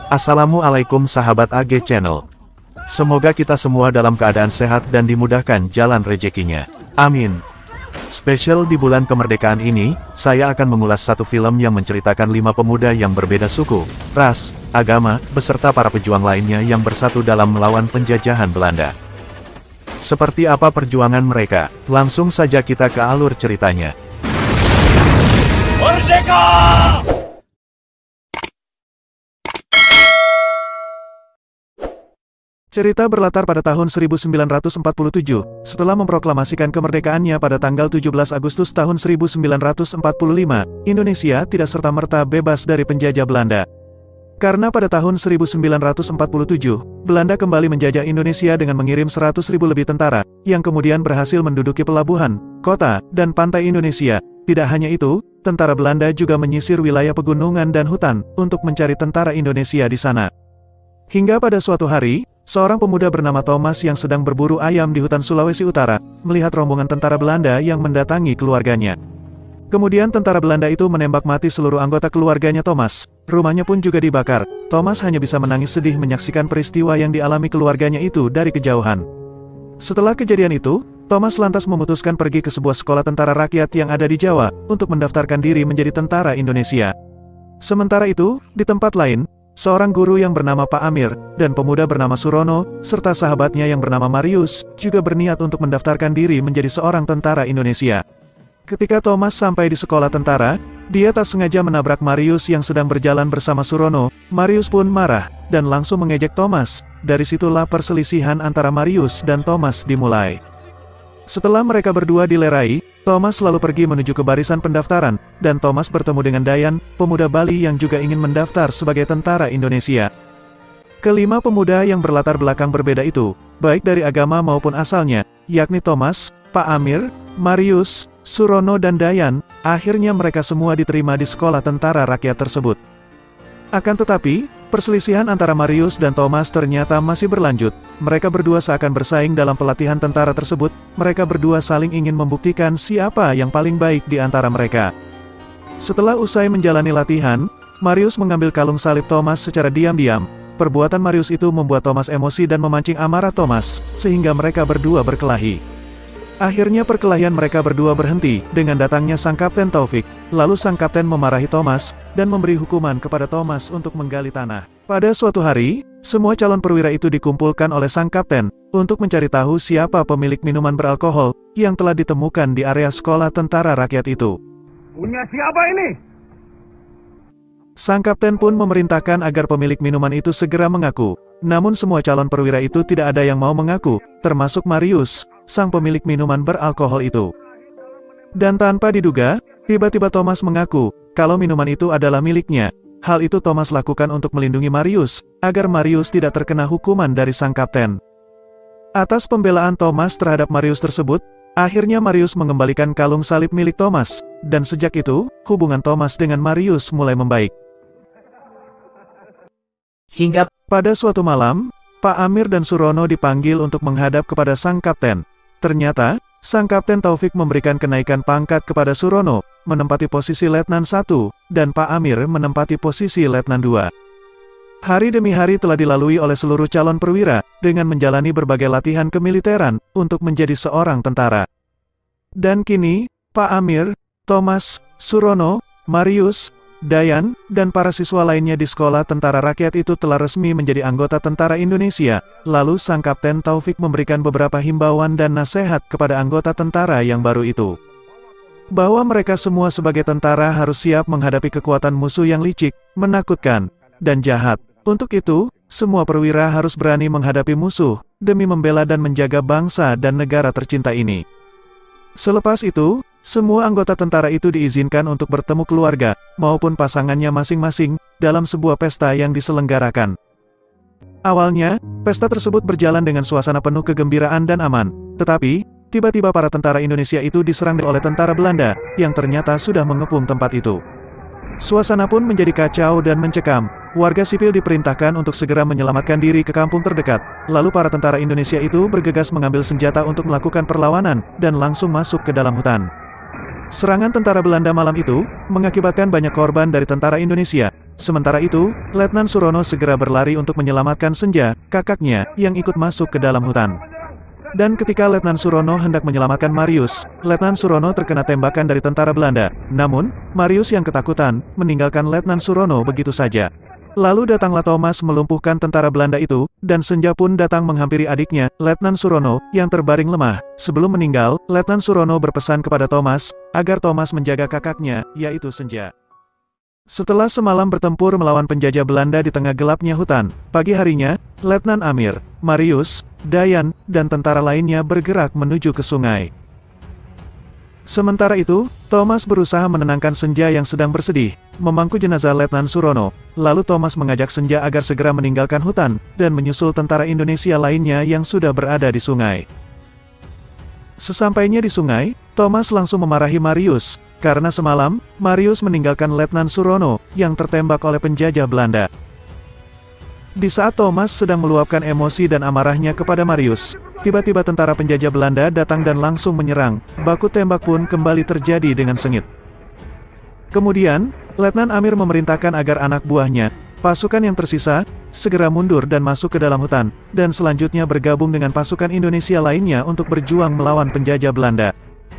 Assalamualaikum sahabat AG Channel. Semoga kita semua dalam keadaan sehat dan dimudahkan jalan rezekinya. Amin. Spesial di bulan kemerdekaan ini, saya akan mengulas satu film yang menceritakan 5 pemuda yang berbeda suku, ras, agama, beserta para pejuang lainnya yang bersatu dalam melawan penjajahan Belanda. Seperti apa perjuangan mereka? Langsung saja kita ke alur ceritanya. Merdeka! Cerita berlatar pada tahun 1947, setelah memproklamasikan kemerdekaannya pada tanggal 17 Agustus tahun 1945, Indonesia tidak serta-merta bebas dari penjajah Belanda. Karena pada tahun 1947, Belanda kembali menjajah Indonesia dengan mengirim 100.000 lebih tentara, yang kemudian berhasil menduduki pelabuhan, kota, dan pantai Indonesia. Tidak hanya itu, tentara Belanda juga menyisir wilayah pegunungan dan hutan, untuk mencari tentara Indonesia di sana. Hingga pada suatu hari, seorang pemuda bernama Thomas yang sedang berburu ayam di hutan Sulawesi Utara, melihat rombongan tentara Belanda yang mendatangi keluarganya. Kemudian tentara Belanda itu menembak mati seluruh anggota keluarganya Thomas. Rumahnya pun juga dibakar. Thomas hanya bisa menangis sedih menyaksikan peristiwa yang dialami keluarganya itu dari kejauhan. Setelah kejadian itu, Thomas lantas memutuskan pergi ke sebuah sekolah tentara rakyat yang ada di Jawa, untuk mendaftarkan diri menjadi tentara Indonesia. Sementara itu, di tempat lain, seorang guru yang bernama Pak Amir, dan pemuda bernama Surono, serta sahabatnya yang bernama Marius, juga berniat untuk mendaftarkan diri menjadi seorang tentara Indonesia. Ketika Thomas sampai di sekolah tentara, dia tak sengaja menabrak Marius yang sedang berjalan bersama Surono. Marius pun marah, dan langsung mengejek Thomas. Dari situlah perselisihan antara Marius dan Thomas dimulai. Setelah mereka berdua dilerai, Thomas lalu pergi menuju ke barisan pendaftaran, dan Thomas bertemu dengan Dayan, pemuda Bali yang juga ingin mendaftar sebagai tentara Indonesia. Kelima pemuda yang berlatar belakang berbeda itu, baik dari agama maupun asalnya, yakni Thomas, Pak Amir, Marius, Surono dan Dayan, akhirnya mereka semua diterima di sekolah tentara rakyat tersebut. Akan tetapi, perselisihan antara Marius dan Thomas ternyata masih berlanjut. Mereka berdua seakan bersaing dalam pelatihan tentara tersebut. Mereka berdua saling ingin membuktikan siapa yang paling baik di antara mereka. Setelah usai menjalani latihan, Marius mengambil kalung salib Thomas secara diam-diam. Perbuatan Marius itu membuat Thomas emosi dan memancing amarah Thomas, sehingga mereka berdua berkelahi. Akhirnya perkelahian mereka berdua berhenti, dengan datangnya sang Kapten Taufik. Lalu sang Kapten memarahi Thomas, dan memberi hukuman kepada Thomas untuk menggali tanah. Pada suatu hari, semua calon perwira itu dikumpulkan oleh sang Kapten, untuk mencari tahu siapa pemilik minuman beralkohol, yang telah ditemukan di area sekolah tentara rakyat itu. Punya siapa ini? Sang Kapten pun memerintahkan agar pemilik minuman itu segera mengaku. Namun semua calon perwira itu tidak ada yang mau mengaku, termasuk Marius, sang pemilik minuman beralkohol itu. Dan tanpa diduga, tiba-tiba Thomas mengaku, kalau minuman itu adalah miliknya. Hal itu Thomas lakukan untuk melindungi Marius, agar Marius tidak terkena hukuman dari sang Kapten. Atas pembelaan Thomas terhadap Marius tersebut, akhirnya Marius mengembalikan kalung salib milik Thomas, dan sejak itu, hubungan Thomas dengan Marius mulai membaik. Hingga pada suatu malam, Pak Amir dan Surono dipanggil untuk menghadap kepada sang Kapten. Ternyata, sang Kapten Taufik memberikan kenaikan pangkat kepada Surono, menempati posisi Letnan 1, dan Pak Amir menempati posisi Letnan 2. Hari demi hari telah dilalui oleh seluruh calon perwira, dengan menjalani berbagai latihan kemiliteran, untuk menjadi seorang tentara. Dan kini, Pak Amir, Thomas, Surono, Marius, Dayan, dan para siswa lainnya di sekolah tentara rakyat itu telah resmi menjadi anggota tentara Indonesia. Lalu sang Kapten Taufik memberikan beberapa himbauan dan nasihat kepada anggota tentara yang baru itu. Bahwa mereka semua sebagai tentara harus siap menghadapi kekuatan musuh yang licik, menakutkan, dan jahat. Untuk itu, semua perwira harus berani menghadapi musuh, demi membela dan menjaga bangsa dan negara tercinta ini. Selepas itu, semua anggota tentara itu diizinkan untuk bertemu keluarga, maupun pasangannya masing-masing, dalam sebuah pesta yang diselenggarakan. Awalnya, pesta tersebut berjalan dengan suasana penuh kegembiraan dan aman. Tetapi, tiba-tiba para tentara Indonesia itu diserang oleh tentara Belanda, yang ternyata sudah mengepung tempat itu. Suasana pun menjadi kacau dan mencekam. Warga sipil diperintahkan untuk segera menyelamatkan diri ke kampung terdekat. Lalu para tentara Indonesia itu bergegas mengambil senjata untuk melakukan perlawanan, dan langsung masuk ke dalam hutan. Serangan tentara Belanda malam itu, mengakibatkan banyak korban dari tentara Indonesia. Sementara itu, Letnan Surono segera berlari untuk menyelamatkan Senja, kakaknya, yang ikut masuk ke dalam hutan. Dan ketika Letnan Surono hendak menyelamatkan Marius, Letnan Surono terkena tembakan dari tentara Belanda. Namun, Marius yang ketakutan, meninggalkan Letnan Surono begitu saja. Lalu datanglah Thomas melumpuhkan tentara Belanda itu, dan Senja pun datang menghampiri adiknya, Letnan Surono, yang terbaring lemah. Sebelum meninggal, Letnan Surono berpesan kepada Thomas, agar Thomas menjaga kakaknya, yaitu Senja. Setelah semalam bertempur melawan penjajah Belanda di tengah gelapnya hutan, pagi harinya, Letnan Amir, Marius, Dayan, dan tentara lainnya bergerak menuju ke sungai. Sementara itu, Thomas berusaha menenangkan Senja yang sedang bersedih, memangku jenazah Letnan Surono. Lalu Thomas mengajak Senja agar segera meninggalkan hutan, dan menyusul tentara Indonesia lainnya yang sudah berada di sungai. Sesampainya di sungai, Thomas langsung memarahi Marius, karena semalam, Marius meninggalkan Letnan Surono, yang tertembak oleh penjajah Belanda. Di saat Thomas sedang meluapkan emosi dan amarahnya kepada Marius, tiba-tiba tentara penjajah Belanda datang dan langsung menyerang. Baku tembak pun kembali terjadi dengan sengit. Kemudian, Letnan Amir memerintahkan agar anak buahnya, pasukan yang tersisa, segera mundur dan masuk ke dalam hutan, dan selanjutnya bergabung dengan pasukan Indonesia lainnya untuk berjuang melawan penjajah Belanda.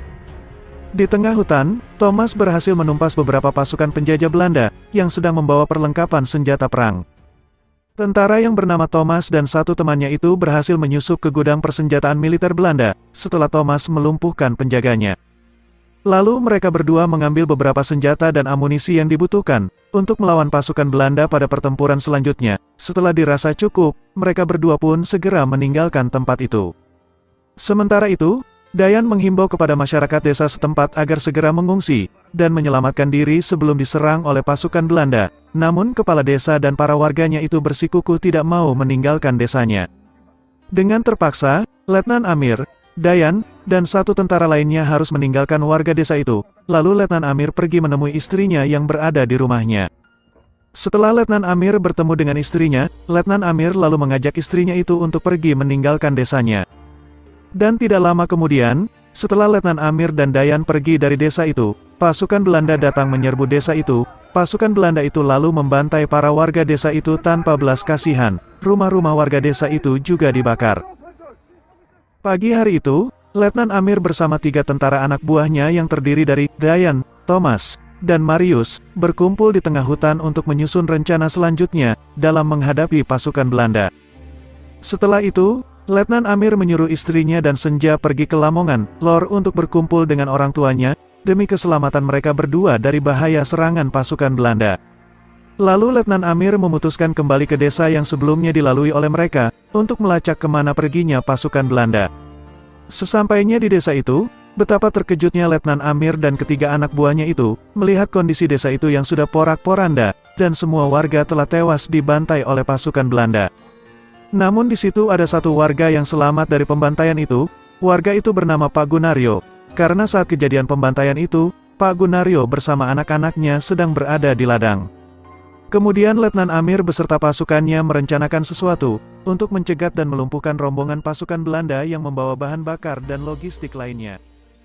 Di tengah hutan, Thomas berhasil menumpas beberapa pasukan penjajah Belanda, yang sedang membawa perlengkapan senjata perang. Tentara yang bernama Thomas dan satu temannya itu berhasil menyusup ke gudang persenjataan militer Belanda, setelah Thomas melumpuhkan penjaganya. Lalu mereka berdua mengambil beberapa senjata dan amunisi yang dibutuhkan, untuk melawan pasukan Belanda pada pertempuran selanjutnya. Setelah dirasa cukup, mereka berdua pun segera meninggalkan tempat itu. Sementara itu, Dayan menghimbau kepada masyarakat desa setempat agar segera mengungsi, dan menyelamatkan diri sebelum diserang oleh pasukan Belanda. Namun kepala desa dan para warganya itu bersikukuh tidak mau meninggalkan desanya. Dengan terpaksa, Letnan Amir, Dayan, dan satu tentara lainnya harus meninggalkan warga desa itu. Lalu Letnan Amir pergi menemui istrinya yang berada di rumahnya. Setelah Letnan Amir bertemu dengan istrinya, Letnan Amir lalu mengajak istrinya itu untuk pergi meninggalkan desanya. Dan tidak lama kemudian, setelah Letnan Amir dan Dayan pergi dari desa itu, pasukan Belanda datang menyerbu desa itu. Pasukan Belanda itu lalu membantai para warga desa itu tanpa belas kasihan. Rumah-rumah warga desa itu juga dibakar. Pagi hari itu, Letnan Amir bersama 3 tentara anak buahnya yang terdiri dari Dayan, Thomas, dan Marius, berkumpul di tengah hutan untuk menyusun rencana selanjutnya, dalam menghadapi pasukan Belanda. Setelah itu, Letnan Amir menyuruh istrinya dan Senja pergi ke Lamongan, Lor untuk berkumpul dengan orang tuanya, demi keselamatan mereka berdua dari bahaya serangan pasukan Belanda. Lalu Letnan Amir memutuskan kembali ke desa yang sebelumnya dilalui oleh mereka, untuk melacak kemana perginya pasukan Belanda. Sesampainya di desa itu, betapa terkejutnya Letnan Amir dan ketiga anak buahnya itu, melihat kondisi desa itu yang sudah porak-poranda, dan semua warga telah tewas dibantai oleh pasukan Belanda. Namun di situ ada satu warga yang selamat dari pembantaian itu. Warga itu bernama Pak Gunario. Karena saat kejadian pembantaian itu, Pak Gunario bersama anak-anaknya sedang berada di ladang. Kemudian Letnan Amir beserta pasukannya merencanakan sesuatu, untuk mencegat dan melumpuhkan rombongan pasukan Belanda yang membawa bahan bakar dan logistik lainnya.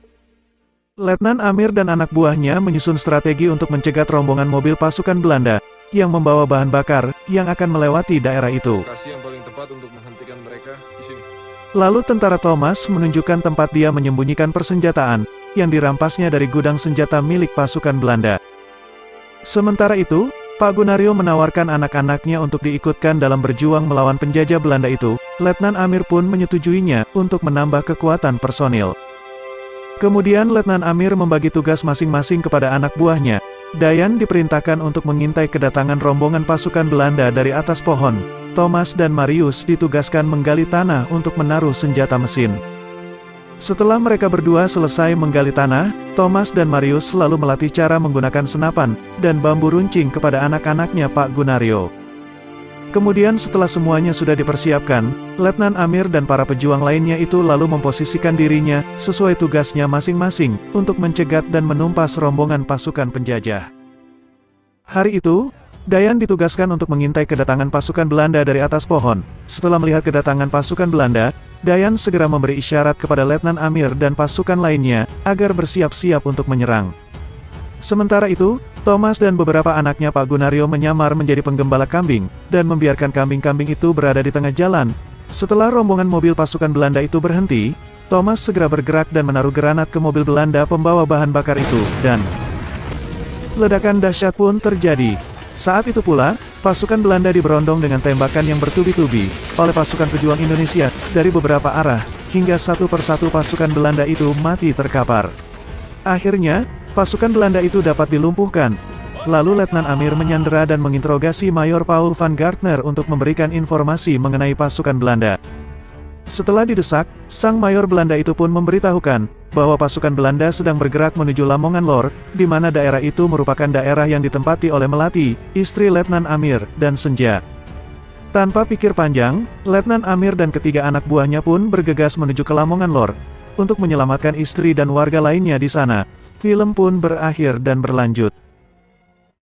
Letnan Amir dan anak buahnya menyusun strategi untuk mencegat rombongan mobil pasukan Belanda, yang membawa bahan bakar, yang akan melewati daerah itu. Lokasi yang paling tepat untuk menghentikan mereka di sini. Lalu tentara Thomas menunjukkan tempat dia menyembunyikan persenjataan, yang dirampasnya dari gudang senjata milik pasukan Belanda. Sementara itu, Pak Gunario menawarkan anak-anaknya untuk diikutkan dalam berjuang melawan penjajah Belanda itu. Letnan Amir pun menyetujuinya, untuk menambah kekuatan personil. Kemudian Letnan Amir membagi tugas masing-masing kepada anak buahnya. Dayan diperintahkan untuk mengintai kedatangan rombongan pasukan Belanda dari atas pohon. Thomas dan Marius ditugaskan menggali tanah untuk menaruh senjata mesin. Setelah mereka berdua selesai menggali tanah, Thomas dan Marius lalu melatih cara menggunakan senapan dan bambu runcing kepada anak-anaknya Pak Gunario. Kemudian setelah semuanya sudah dipersiapkan, Letnan Amir dan para pejuang lainnya itu lalu memposisikan dirinya, sesuai tugasnya masing-masing, untuk mencegat dan menumpas rombongan pasukan penjajah. Hari itu, Dayan ditugaskan untuk mengintai kedatangan pasukan Belanda dari atas pohon. Setelah melihat kedatangan pasukan Belanda, Dayan segera memberi isyarat kepada Letnan Amir dan pasukan lainnya, agar bersiap-siap untuk menyerang. Sementara itu, Thomas dan beberapa anaknya Pak Gunario menyamar menjadi penggembala kambing, dan membiarkan kambing-kambing itu berada di tengah jalan. Setelah rombongan mobil pasukan Belanda itu berhenti, Thomas segera bergerak dan menaruh granat ke mobil Belanda pembawa bahan bakar itu, dan ledakan dahsyat pun terjadi. Saat itu pula, pasukan Belanda diberondong dengan tembakan yang bertubi-tubi oleh pasukan pejuang Indonesia dari beberapa arah, hingga satu persatu pasukan Belanda itu mati terkapar. Akhirnya, pasukan Belanda itu dapat dilumpuhkan. Lalu Letnan Amir menyandera dan menginterogasi Mayor Paul van Gartner untuk memberikan informasi mengenai pasukan Belanda. Setelah didesak, sang mayor Belanda itu pun memberitahukan bahwa pasukan Belanda sedang bergerak menuju Lamongan Lor, di mana daerah itu merupakan daerah yang ditempati oleh Melati, istri Letnan Amir, dan Senja. Tanpa pikir panjang, Letnan Amir dan ketiga anak buahnya pun bergegas menuju ke Lamongan Lor untuk menyelamatkan istri dan warga lainnya di sana. Film pun berakhir dan berlanjut.